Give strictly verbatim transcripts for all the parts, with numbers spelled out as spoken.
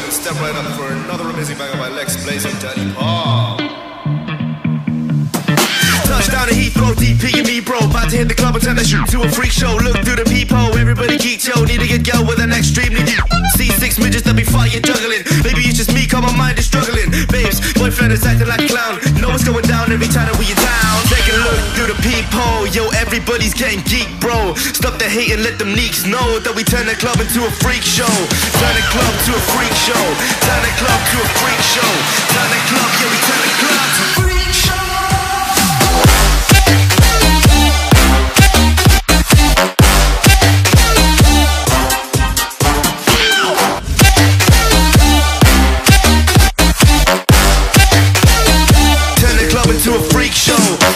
and step right up for another amazing banger by Lex Blaze and Daddy Paul. Touchdown to Heathrow, D P and me bro, about to hit the club and turn the shoot to a freak show. Look through the peephole, everybody geek yo, need to get girl with an extremely deep. See six midgets that be fighting juggling. Maybe it's just me, cause my mind is struggling. Babes, boyfriend is acting like a clown. Know what's going down every time that we are down. Take a look through the peephole, yo, everybody's getting geek bro. Stop the hate and let them neeks know that we turn the club into a freak show. Turn the club to a freak show. Turn the club to a freak show. Turn the club, yeah, we turn the club to a freak show. To a freak show.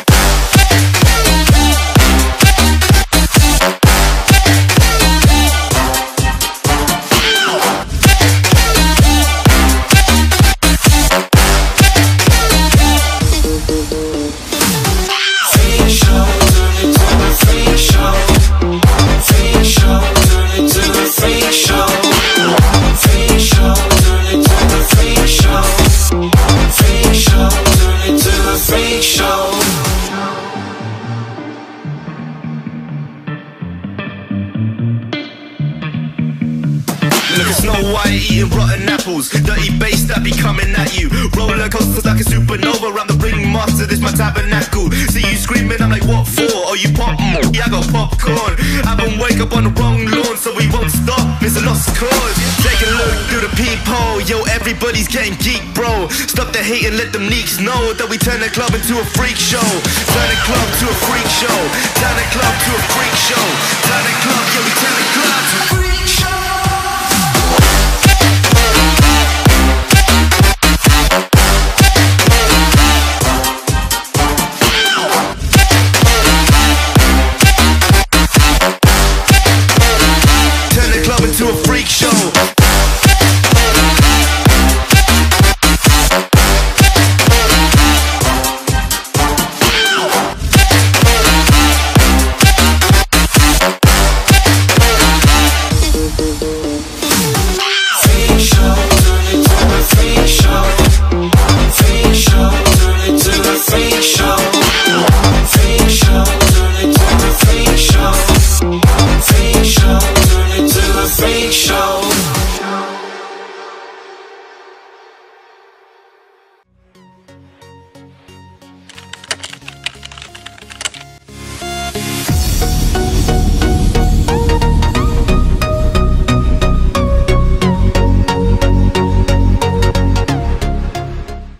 Look at Snow White eating rotten apples. Dirty bass that be coming at you. Roller coasters like a supernova. I'm the ringmaster, this my tabernacle. See you screaming, I'm like, what for? Oh, you pop? Mm, yeah, I got popcorn. I haven't wake up on the wrong lawn, so we won't stop. It's a lost cause. Take a look through the peephole. Yo, everybody's getting geek, bro. Stop the hate and let them neeks know that we turn the club into a freak show. Turn the club to a freak show. Turn the club to a freak show. Turn the club, yeah, we turn the club to a freak show.